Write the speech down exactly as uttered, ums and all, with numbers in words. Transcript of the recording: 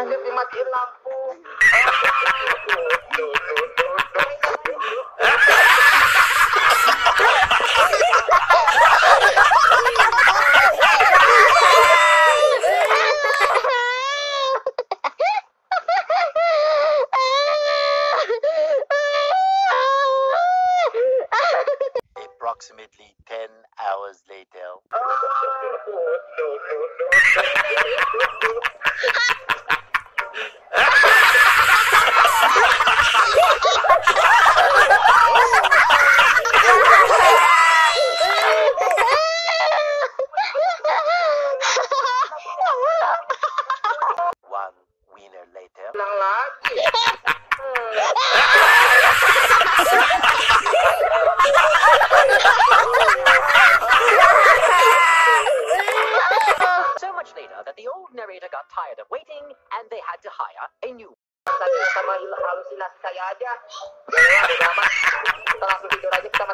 Anjir, dimatiin lampu. Approximately ten hours later. One winner later. Lang lagi. So much later that the old narrator got tired of waiting and they had to hire a new one. Tadi sama halusinasi saya aja. Ya, udah amat. Kita langsung tidur aja, kita